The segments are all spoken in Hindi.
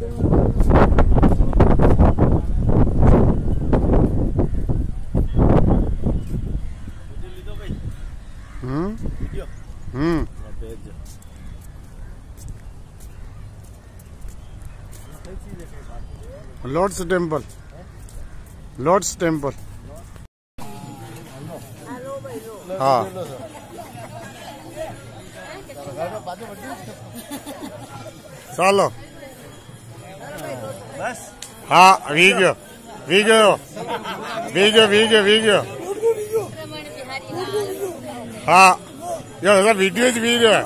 Lord's temple, Lord's temple. हाँ चलो हाँ video video video video video हाँ ये वीडियो इज वीडियो है,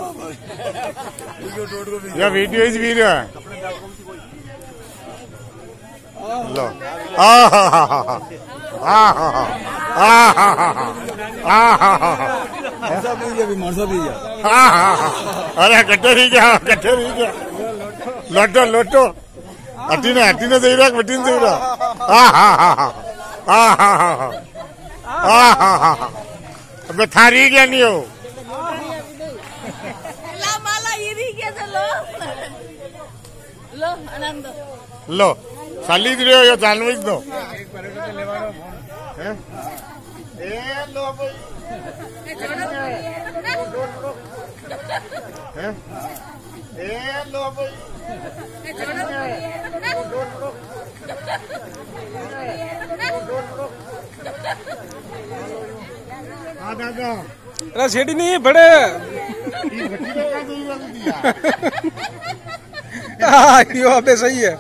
ये वीडियो इज वीडियो है। लो अरे कट्टे ठीक है, कट्टे ठीक है। लोटो लोटो अटीने अटीने दे रहा, बटीने दे रहा। अब थारी क्या नहीं हो लो साली दे रहे हो या जानवीज दो लो भाई लो भाई हाँ दादा अरे सेठी नहीं बड़े यो अबे सही है।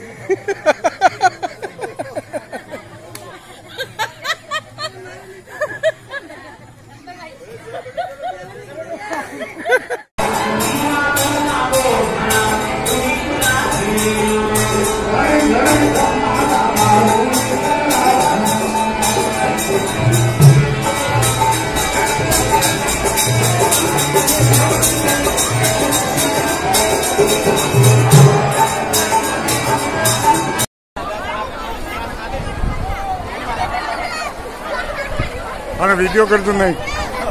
अरे वीडियो कर दो नहीं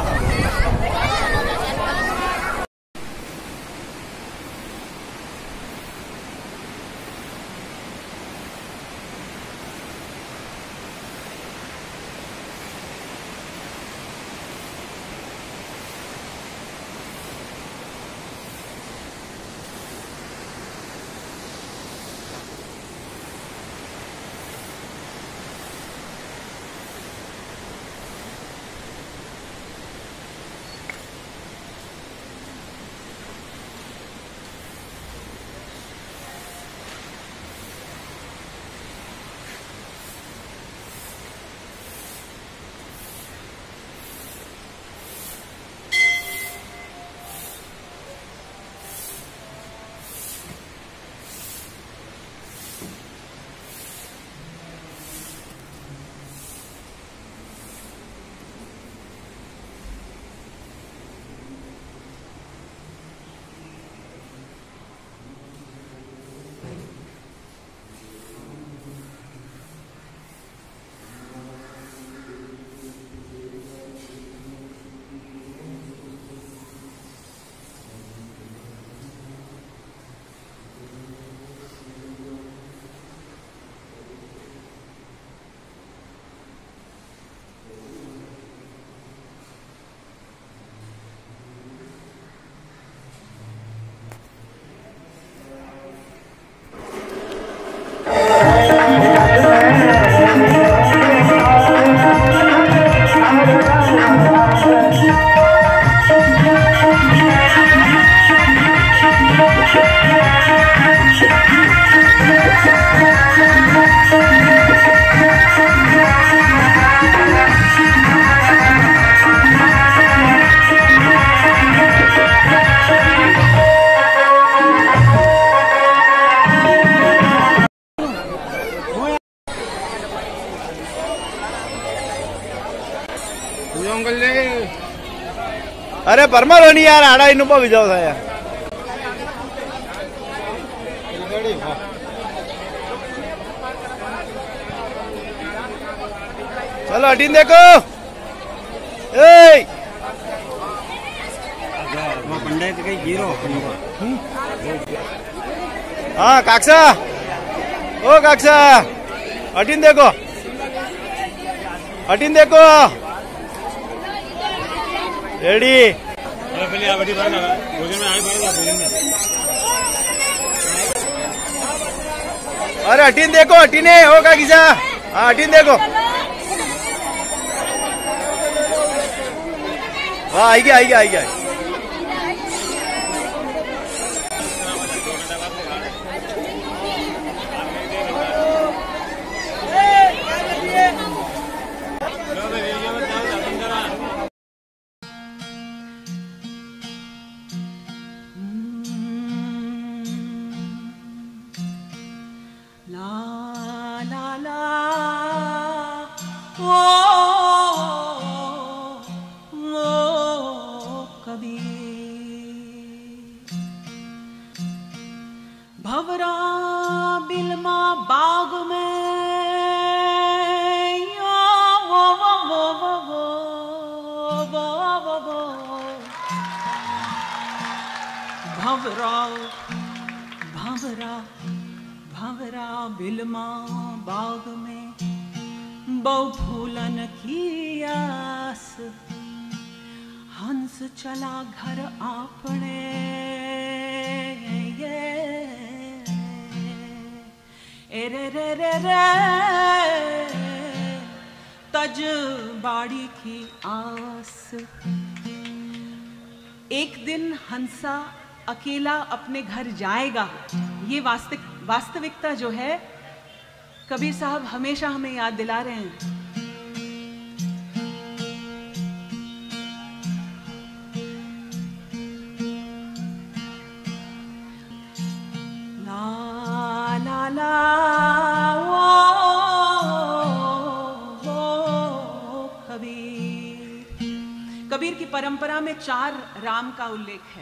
अरे परमार होनी यार आड़ा इन भी जाओ था यार। चलो हटीन देखो पंडित कहीं गिरो हाँ काक्सा, ओ काक्सा, हटिन देखो, हटिन देखो, रेडी। अरे हटिन देखो, हटिने हो काकीसा, हाँ हटिन देखो। हाँ आई गया। भवरा बिलमा बाग में भवरा भवरा भवरा बिलमा बाग में बहु फूलन की आस हंस चला घर आपने रे रे रे रे तज बाड़ी की आस। एक दिन हंसा अकेला अपने घर जाएगा, ये वास्तविकता जो है कबीर साहब हमेशा हमें याद दिला रहे हैं। कबीर की परंपरा में 4 राम का उल्लेख है।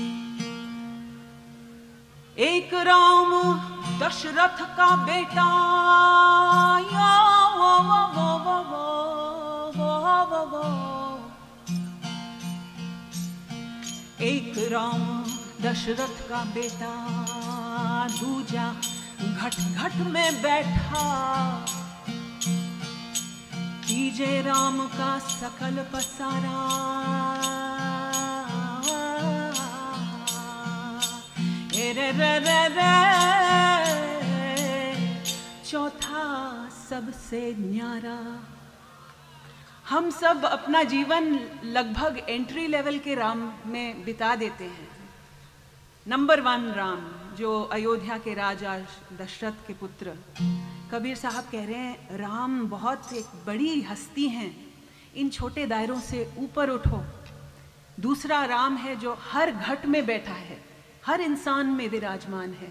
एक राम दशरथ का बेटा, एक राम दशरथ का बेटा, दूजा घट घट में बैठा, तीजे राम का सकल पसारा, रे रे रे रे चौथा सबसे न्यारा। हम सब अपना जीवन लगभग एंट्री लेवल के राम में बिता देते हैं। नंबर 1 राम जो अयोध्या के राजा दशरथ के पुत्र। कबीर साहब कह रहे हैं राम बहुत एक बड़ी हस्ती हैं, इन छोटे दायरों से ऊपर उठो। दूसरा राम है जो हर घट में बैठा है, हर इंसान में विराजमान है।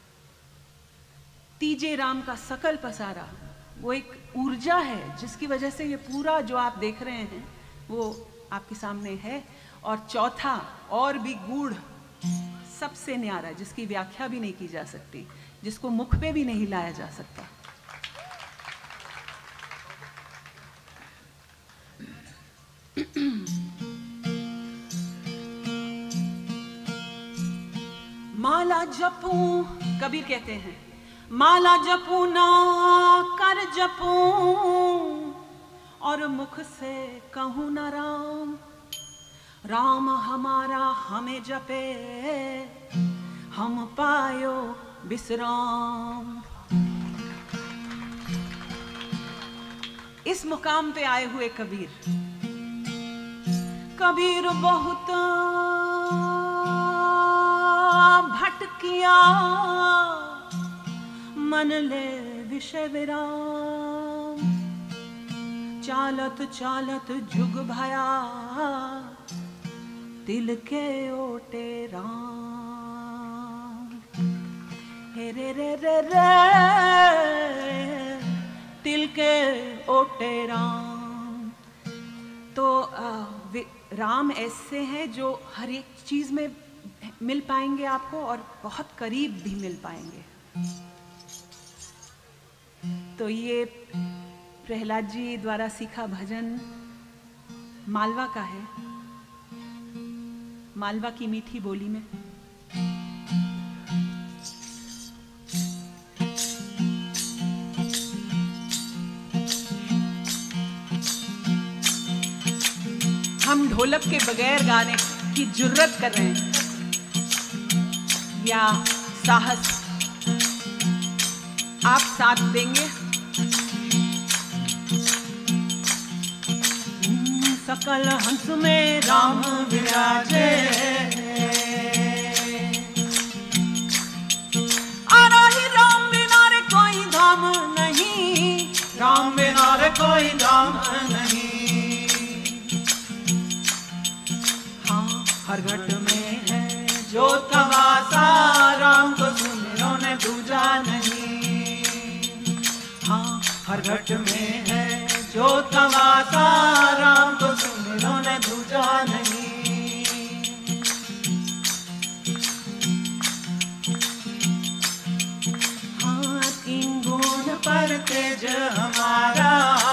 तीजे राम का सकल पसारा, वो एक ऊर्जा है जिसकी वजह से ये पूरा जो आप देख रहे हैं वो आपके सामने है। और चौथा और भी गूढ़, सबसे न्यारा, जिसकी व्याख्या भी नहीं की जा सकती, जिसको मुख पे भी नहीं लाया जा सकता। माला जपूं, कबीर कहते हैं माला जपूं ना कर जपूं, और मुख से कहूं ना राम। राम हमारा हमें जपे, हम पायो विश्राम। इस मुकाम पे आए हुए कबीर बहुत भटकिया, मन ले विषय विराम। चालत चालत जुग भया, दिल के ओटे राम। हे रे रे रे रे दिल के ओटे राम। तो राम ऐसे हैं जो हर एक चीज में मिल पाएंगे आपको और बहुत करीब भी मिल पाएंगे। तो ये प्रहलाद जी द्वारा सीखा भजन मालवा का है, मालवा की मीठी बोली में। ढोलक के बगैर गाने की जुर्रत कर रहे हैं या साहस आप साथ देंगे? सकल हंस में राम विराजे, आराही राम बिना रे कोई धाम नहीं, राम बिना रे कोई धाम नहीं। हाँ हर घट में है जो तमाशा, राम को सुमिरो ने दूजा नहीं। हाँ हर घट में है जो तमाशा, राम को सुमिरो ने दूजा नहीं। हाँ तीन गुण पर तेज हमारा,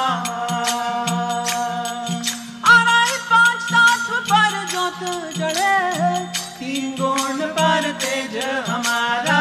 आराही पांच तत्व पर ज्योत जड़े। तीन गुण पर तेज हमारा,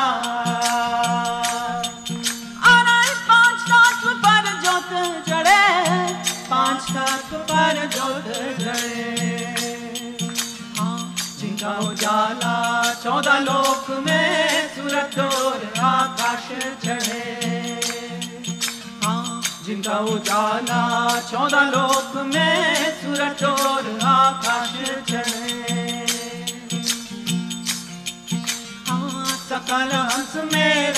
आराही पांच तत्व पर ज्योत जड़े। पांच तत्व पर ज्योत जड़े। हाँ जिनका उजाला 14 लोक में, सूरज और आकाश चढ़े। हाँ जिनका उजाला 14 लोक में, सूरज और आकाश चढ़े। हाँ सकल हंस में